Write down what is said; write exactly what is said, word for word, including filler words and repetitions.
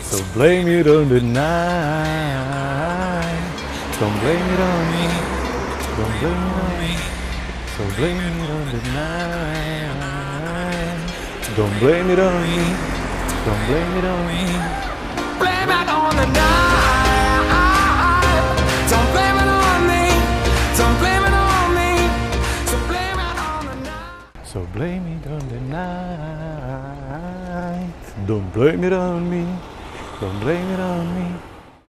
So blame it on the night. Don't blame it on me. Don't blame it on me. So blame it on the night. Don't blame it on me. Don't blame it on me. Blame it on the night. Don't blame it on me. Don't blame it on me. So blame it on the night. So blame it on the night. Don't blame it on me. Don't blame it on me.